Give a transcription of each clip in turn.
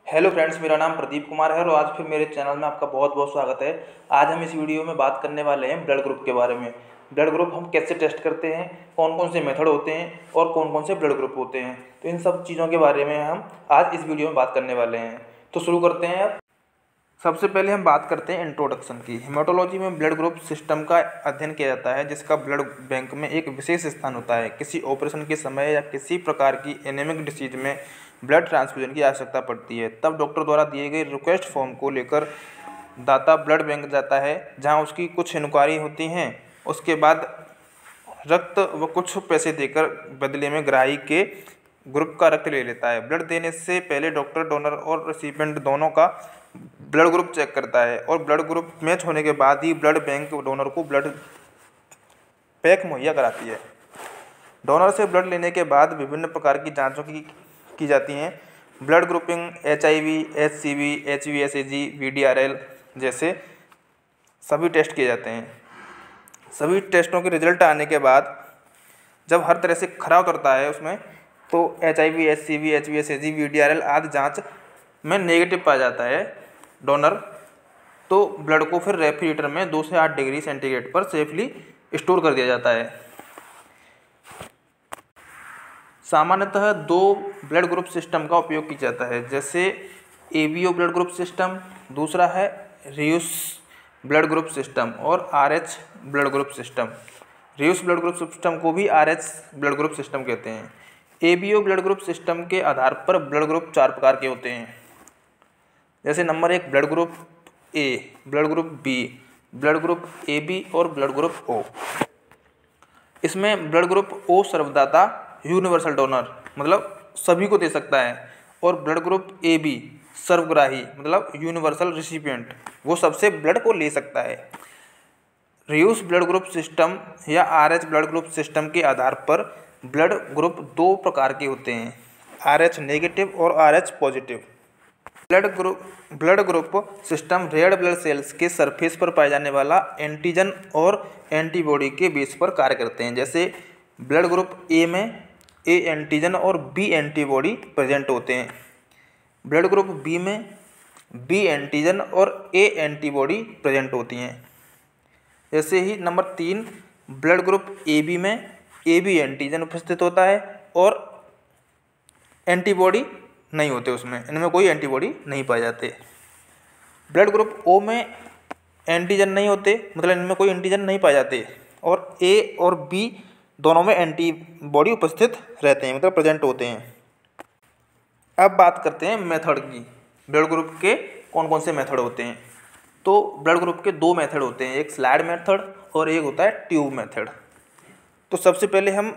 Hello friends, मेरा नाम प्रदीप कुमार है और आज फिर मेरे चैनल में आपका बहुत बहुत स्वागत है। आज हम इस वीडियो में बात करने वाले हैं ब्लड ग्रुप के बारे में। ब्लड ग्रुप हम कैसे टेस्ट करते हैं, कौन कौन से मेथड होते हैं और कौन कौन से ब्लड ग्रुप होते हैं, तो इन सब चीज़ों के बारे में हम आज इस वीडियो में बात करने वाले हैं। तो शुरू करते हैं। अब सबसे पहले हम बात करते हैं इंट्रोडक्शन की। हेमाटोलॉजी में ब्लड ग्रुप सिस्टम का अध्ययन किया जाता है, जिसका ब्लड बैंक में एक विशेष स्थान होता है। किसी ऑपरेशन के समय या किसी प्रकार की एनीमिक डिसीज में ब्लड ट्रांसफ्यूजन की आवश्यकता पड़ती है, तब डॉक्टर द्वारा दिए गए रिक्वेस्ट फॉर्म को लेकर दाता ब्लड बैंक जाता है, जहां उसकी कुछ इंक्वायरी होती हैं। उसके बाद रक्त व कुछ पैसे देकर बदले में ग्राही के ग्रुप का रक्त ले लेता है। ब्लड देने से पहले डॉक्टर डोनर और रिसिपिएंट दोनों का ब्लड ग्रुप चेक करता है और ब्लड ग्रुप मैच होने के बाद ही ब्लड बैंक डोनर को ब्लड पैक मुहैया कराती है। डोनर से ब्लड लेने के बाद विभिन्न प्रकार की जांचों की जाती हैं। Blood grouping, HIV, HCV, HVSAG, VDRL जैसे सभी टेस्ट किए जाते हैं। सभी टेस्टों के रिजल्ट आने के बाद जब हर तरह से खरा उतरता है उसमें, तो HIV, HCV, HVSAG, VDRL आदि जांच में नेगेटिव पाया जाता है डोनर, तो ब्लड को फिर रेफ्रिजरेटर में 2 से 8 डिग्री सेंटीग्रेड पर सेफली स्टोर कर दिया जाता है। सामान्यतः 2 ब्लड ग्रुप सिस्टम का उपयोग किया जाता है, जैसे ABO ब्लड ग्रुप सिस्टम, दूसरा है रियूस ब्लड ग्रुप सिस्टम और RH blood group system. Rhesus blood group system को भी RH ब्लड ग्रुप सिस्टम कहते हैं। ABO ब्लड ग्रुप सिस्टम के आधार पर ब्लड ग्रुप 4 प्रकार के होते हैं, जैसे number 1 blood group A, blood group B, blood group AB और ब्लड ग्रुप O। इसमें ब्लड ग्रुप O सर्वदाता, यूनिवर्सल डोनर मतलब सभी को दे सकता है, और ब्लड ग्रुप AB सर्वग्राही मतलब यूनिवर्सल रिसिपिएंट, वो सबसे ब्लड को ले सकता है। रियूस ब्लड ग्रुप सिस्टम या RH ब्लड ग्रुप सिस्टम के आधार पर ब्लड ग्रुप 2 प्रकार के होते हैं, RH नेगेटिव और RH positive. Blood group system red blood cells के सरफेस पर पाए जाने वाला एंटीजन और एंटीबॉडी के बेस पर कार्य करते हैं। जैसे ब्लड ग्रुप A में A एंटीजन और B एंटीबॉडी प्रेजेंट होते हैं। ब्लड ग्रुप B में B एंटीजन और A एंटीबॉडी प्रेजेंट होती हैं। जैसे ही नंबर 3 ब्लड ग्रुप AB में AB एंटीजन उपस्थित होता है और एंटीबॉडी नहीं होते, उसमें इनमें कोई एंटीबॉडी नहीं पाए जाते। ब्लड ग्रुप O में एंटीजन नहीं होते, मतलब इनमें कोई एंटीजन नहीं पाए जाते, और A और B दोनों में एंटीबॉडी उपस्थित रहते हैं, मतलब प्रेजेंट होते हैं। अब बात करते हैं मेथड की। ब्लड ग्रुप के कौन कौन से मेथड होते हैं। तो ब्लड ग्रुप के 2 मेथड होते हैं, एक स्लाइड मेथड और एक होता है ट्यूब मेथड। तो सबसे पहले हम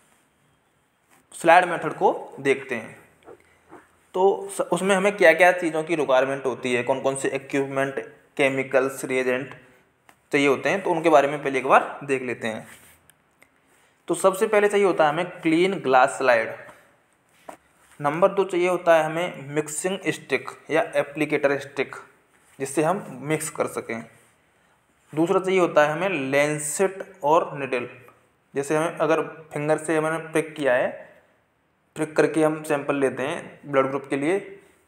स्लाइड मेथड को देखते हैं। तो उसमें हमें क्या क्या चीज़ों की रिक्वायरमेंट होती है, कौन कौन से इक्विपमेंट, केमिकल्स, रिएजेंट चाहिए होते हैं, तो उनके बारे में पहले एक बार देख लेते हैं। तो सबसे पहले चाहिए होता है हमें क्लीन ग्लास स्लाइड। नंबर 2 चाहिए होता है हमें मिक्सिंग स्टिक या एप्लीकेटर स्टिक, जिससे हम मिक्स कर सकें। दूसरा चाहिए होता है हमें लेंसेट और निडल, जैसे हमें अगर फिंगर से हमने प्रिक किया है, प्रिक करके हम सैंपल लेते हैं ब्लड ग्रुप के लिए,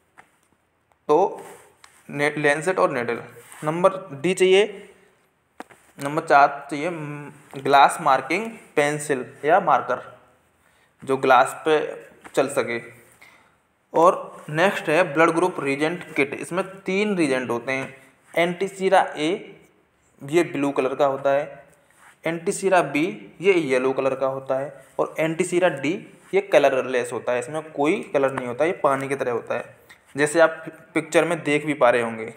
तो लेंसेट और निडल। नंबर 4 चाहिए ग्लास मार्किंग पेंसिल या मार्कर, जो ग्लास पे चल सके। और नेक्स्ट है ब्लड ग्रुप रीजेंट किट। इसमें 3 रीजेंट होते हैं। एंटीसीरा A ये ब्लू कलर का होता है, एंटीसीरा B ये येलो कलर का होता है, और एंटीसीरा D ये कलरलेस होता है, इसमें कोई कलर नहीं होता, ये पानी की तरह होता है, जैसे आप पिक्चर में देख भी पा रहे होंगे।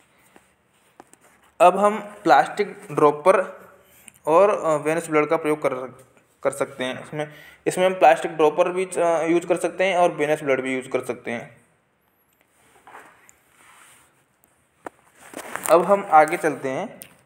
अब हम प्लास्टिक ड्रॉपर और वेनस ब्लड का प्रयोग कर सकते हैं। इसमें हम प्लास्टिक ड्रॉपर भी यूज कर सकते हैं और वेनस ब्लड भी यूज कर सकते हैं। अब हम आगे चलते हैं।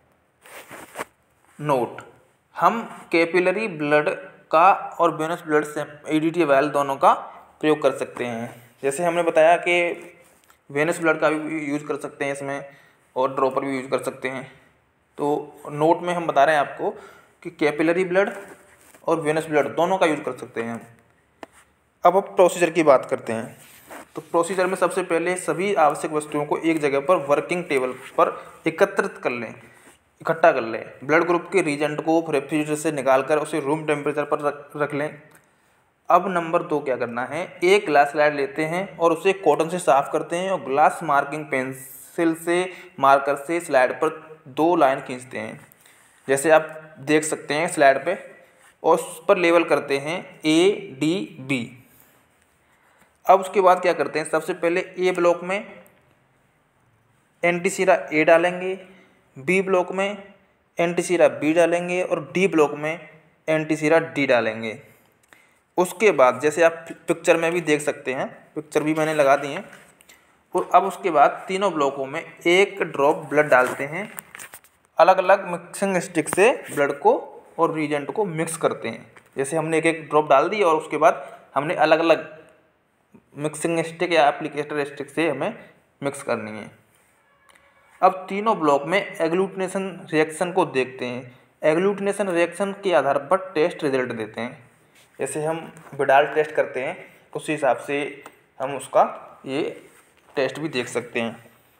नोट, हम कैपिलरी ब्लड का और वेनस ब्लड से EDTA वायल दोनों का प्रयोग कर सकते हैं। जैसे हमने बताया कि वेनस ब्लड का भी यूज कर सकते हैं इसमें, और ड्रॉपर भी यूज कर सकते हैं। तो नोट में हम बता रहे हैं आपको कि कैपिलरी ब्लड और वेनस ब्लड दोनों का यूज कर सकते हैं हम। अब प्रोसीजर की बात करते हैं। तो प्रोसीजर में सबसे पहले सभी आवश्यक वस्तुओं को एक जगह पर वर्किंग टेबल पर एकत्रित कर लें, इकट्ठा कर लें। ब्लड ग्रुप के रिएजेंट को रेफ्रिजरेटर से निकालकर उसे रूम टेम्परेचर पर रख लें। अब नंबर 2 क्या करना है, एक ग्लास स्लाइड लेते हैं और उसे कॉटन से साफ करते हैं और ग्लास मार्किंग पेंसिल से मार्कर से स्लाइड पर 2 लाइन खींचते हैं, जैसे आप देख सकते हैं स्लाइड पे, और उस पर लेबल करते हैं ADB। अब उसके बाद क्या करते हैं, सबसे पहले ए ब्लॉक में एंटीसीरा A डालेंगे, बी ब्लॉक में एंटीसीरा B डालेंगे और डी ब्लॉक में एंटीसीरा D डालेंगे। उसके बाद जैसे आप पिक्चर में भी देख सकते हैं, पिक्चर भी मैंने लगा दी है। और अब उसके बाद तीनों ब्लॉकों में एक ड्रॉप ब्लड डालते हैं, अलग अलग मिक्सिंग स्टिक से ब्लड को और रिएजेंट को मिक्स करते हैं। जैसे हमने एक एक ड्रॉप डाल दी और उसके बाद हमने अलग अलग मिक्सिंग स्टिक या एप्लीकेटर स्टिक से हमें मिक्स करनी है। अब तीनों ब्लॉक में एग्लूटिनेशन रिएक्शन को देखते हैं। एग्लूटिनेशन रिएक्शन के आधार पर टेस्ट रिजल्ट देते हैं। जैसे हम विडाल टेस्ट करते हैं, उस हिसाब से हम उसका ये टेस्ट भी देख सकते हैं।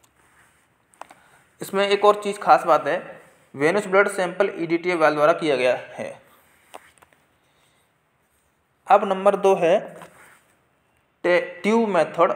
इसमें एक और चीज़ खास बात है, venous blood sample EDTA valve द्वारा किया गया है। अब नंबर 2 है tube method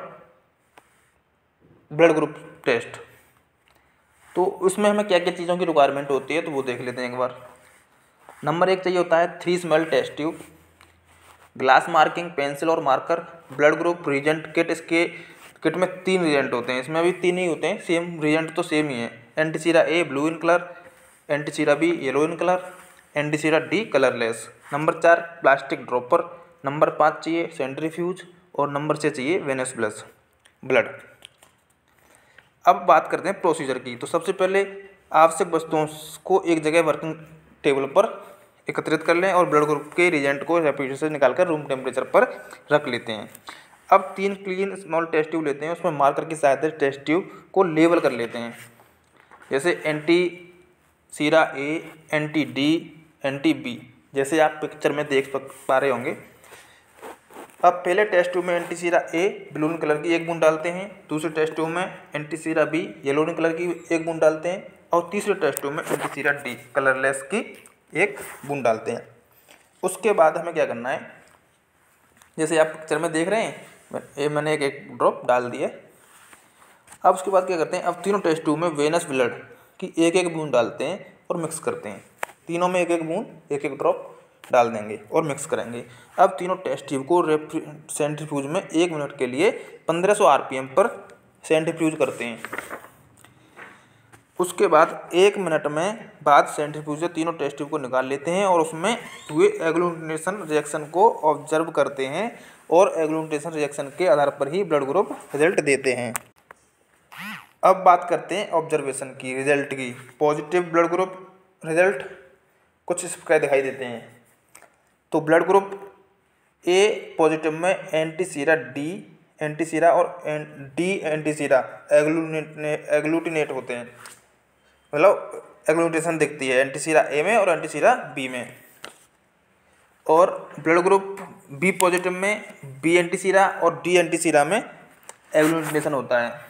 blood group test. तो उसमें हमें क्या क्या चीज़ों की रिक्वायरमेंट होती है, तो वो देख लेते हैं एक बार। नंबर 1 चाहिए होता है 3 small test tube, glass marking pencil और marker, blood group reagent kit. इसके किट में 3 रिएजेंट होते हैं, इसमें भी 3 ही होते हैं, सेम रिएजेंट तो सेम ही है। Antisera A blue in colour, antisera B yellow in colour, antisera D colourless. Number 4 plastic dropper, number 5 चाहिए सेंट्रीफ्यूज और नंबर 6 चाहिए वेनस ब्लड। अब बात करते हैं प्रोसीजर की। तो सबसे पहले आवश्यक वस्तुओं को एक जगह वर्किंग टेबल पर एकत्रित कर लें और ब्लड ग्रुप के रिएजेंट को रेफ्रिजरेटर से निकालकर रूम टेम्परेचर पर रख लेते हैं। अब 3 क्लीन स्मॉल टेस्ट ट्यूब लेते हैं, उसमें मार्कर की सहायता से टेस्ट ट्यूब को लेबल कर लेते हैं, जैसे antisera A, anti D, anti B, जैसे आप पिक्चर में देख पा रहे होंगे। अब पहले टेस्ट ट्यूब में एंटीसीरा A ब्लू कलर की 1 बूंद डालते हैं, दूसरे टेस्ट ट्यूब में एंटीसीरा B येलो कलर की 1 बूंद डालते हैं और तीसरे टेस्ट ट्यूब में एंटीसीरा D कलरलेस की 1 बूंद डालते हैं। उसके बाद हमें क्या करना है, जैसे आप पिक्चर में देख रहे हैं, मैंने एक ड्रॉप डाल दी है। अब उसके बाद क्या करते हैं, अब तीनों टेस्ट ट्यूब में वेनस ब्लड की 1 बूंद डालते हैं और मिक्स करते हैं। तीनों में 1 बूंद 1 ड्रॉप डाल देंगे और मिक्स करेंगे। अब तीनों टेस्ट ट्यूब को सेंट्रीफ्यूज में 1 मिनट के लिए 1500 RPM पर सेंट्रीफ्यूज करते हैं। उसके बाद 1 मिनट में बाद सेंट्रीफ्यूज से तीनों टेस्ट ट्यूब को निकाल लेते हैं और उसमें हुए एग्लूटिनेशन रिएक्शन को ऑब्जर्व करते हैं और एग्लूटिनेशन रिएक्शन के आधार पर ही ब्लड ग्रुप रिजल्ट देते हैं। अब बात करते हैं ऑब्जर्वेशन की, रिजल्ट की। पॉजिटिव ब्लड ग्रुप रिजल्ट कुछ इस प्रकार दिखाई देते हैं। तो ब्लड ग्रुप A पॉजिटिव में एंटीसीरा D एंटीसीरा और D एंटीसीरा एग्लूटिनेट होते हैं, मतलब एग्लूटिनेशन दिखती है एंटीसीरा A में और एंटीसीरा B में। और ब्लड ग्रुप B पॉजिटिव में B एंटीसीरा और D एंटीसीरा में एग्लूटिनेशन होता है।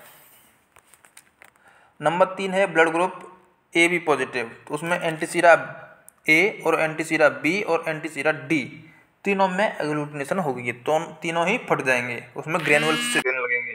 नंबर 3 है ब्लड ग्रुप AB पॉजिटिव, तो उसमें एंटीसीरा A और एंटीसीरा B और एंटीसीरा D तीनों में एग्लूटिनेशन होगी, तो तीनों ही फट जाएंगे, उसमें ग्रेनुअल्स से देने लगेंगे।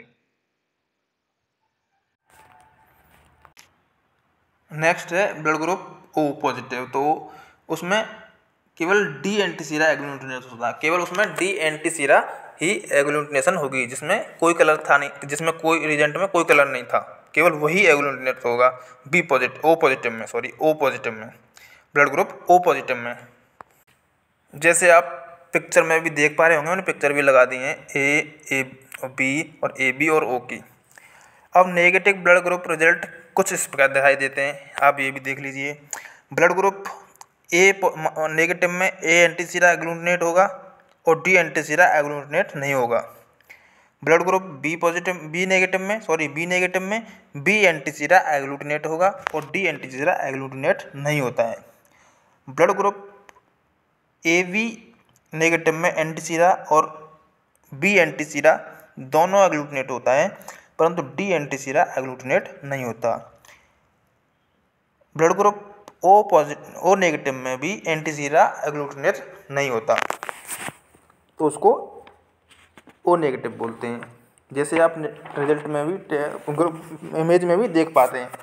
नेक्स्ट है ब्लड ग्रुप O पॉजिटिव, तो उसमें केवल D एंटीसीरा एग्लूटिनेट होता है, केवल उसमें D एंटीसीरा ही एग्लूटिनेशन होगी, जिसमें कोई कलर था नहीं, जिसमें कोई रिएजेंट में कोई कलर नहीं था, केवल वही एग्लूटिनेट होगा O पॉजिटिव में ब्लड ग्रुप O पॉजिटिव में। जैसे आप पिक्चर में भी देख पा रहे होंगे, मैंने पिक्चर भी लगा दी है A, B और AB और O की। अब नेगेटिव ब्लड ग्रुप रिजल्ट कुछ इस प्रकार दिखाई देते हैं, आप ये भी देख लीजिए। ब्लड ग्रुप A नेगेटिव में A एंटीसीरा एग्लूटिनेट होगा और D एंटीसीरा एग्लूटिनेट नहीं होगा। ब्लड ग्रुप B नेगेटिव में B एंटीसीरा एग्लूटिनेट होगा और D एंटीसीरा एग्लूटिनेट नहीं होता है। ब्लड ग्रुप AB नेगेटिव में एंटीसीरा और B एंटीसीरा दोनों एग्लूटिनेट होता है, परंतु डी एंटीसीरा एग्लूटिनेट नहीं होता। Blood group O positive O negative में भी एंटीसीरा एग्लूटिनेट नहीं होता, तो उसको ओ नेगेटिव बोलते हैं। जैसे आप रिजल्ट में भी ग्रुप इमेज में भी देख पाते हैं।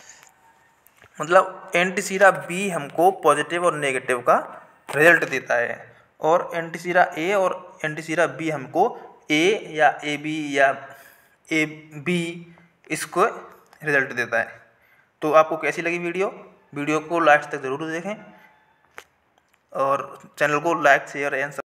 मतलब एंटीसीरा बी हमको पॉजिटिव और नेगेटिव का रिजल्ट देता है, और एंटीसीरा ए और एंटीसीरा बी हमको ए या ए बी या ए बी इसको रिजल्ट देता है। तो आपको कैसी लगी वीडियो को लास्ट तक ज़रूर देखें, और चैनल को लाइक शेयर एंड